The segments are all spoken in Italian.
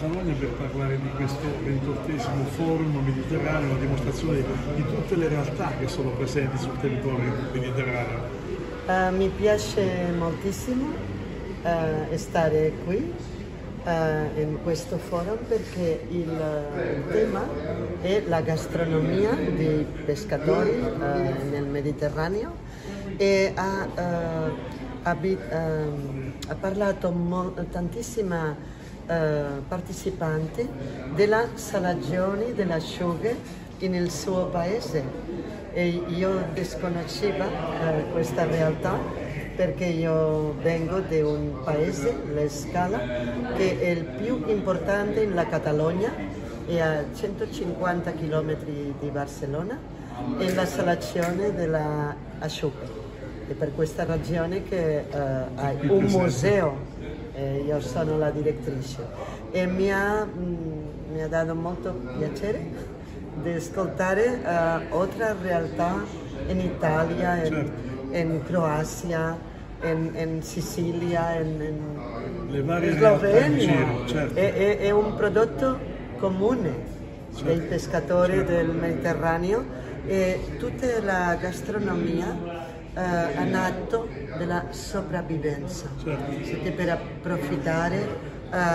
Catalogna per parlare di questo 28° forum mediterraneo, una dimostrazione di tutte le realtà che sono presenti sul territorio mediterraneo. Mi piace moltissimo stare qui in questo forum perché il tema è la gastronomia dei pescatori nel Mediterraneo e ha parlato tantissimi partecipanti della salagione delle asciughe nel suo paese. E io disconoscevo questa realtà perché io vengo da un paese, La Scala, che è il più importante nella Catalogna, è a 150 km di Barcellona, e la salazione della asciuga. E per questa ragione che ha un museo, io sono la direttrice, e mi ha dato molto piacere di ascoltare altre realtà in Italia, in Croazia, in Sicilia, in Slovenia. È un prodotto comune dei pescatori del Mediterraneo e tutta la gastronomia è nato della sopravvivenza, per approfittare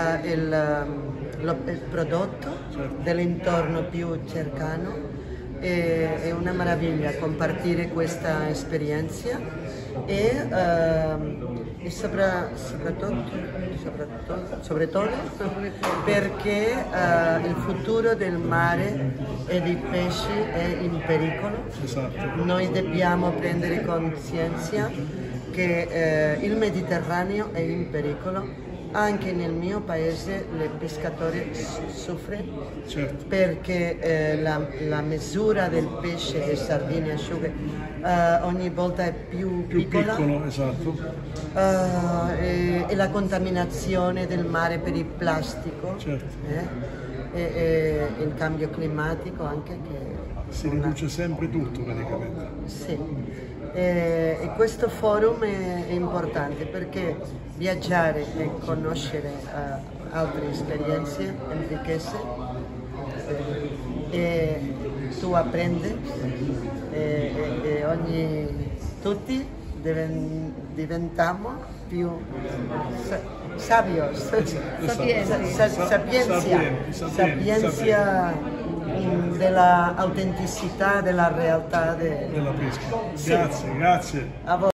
il prodotto dell'intorno più cercano. È una meraviglia condividere questa esperienza e soprattutto perché il futuro del mare e dei pesci è in pericolo. Noi dobbiamo prendere coscienza che il Mediterraneo è in pericolo. Anche nel mio paese i pescatori soffrono perché la misura del pesce, le sardine, asciughe, ogni volta è più piccola. E la contaminazione del mare per il plastico, e il cambio climatico anche che si riduce sempre tutto praticamente. Sì. E questo forum è importante perché viaggiare e conoscere altre esperienze enriquece e tu apprendi e tutti diventiamo più sapienza dell'autenticità della realtà della pesca. Grazie.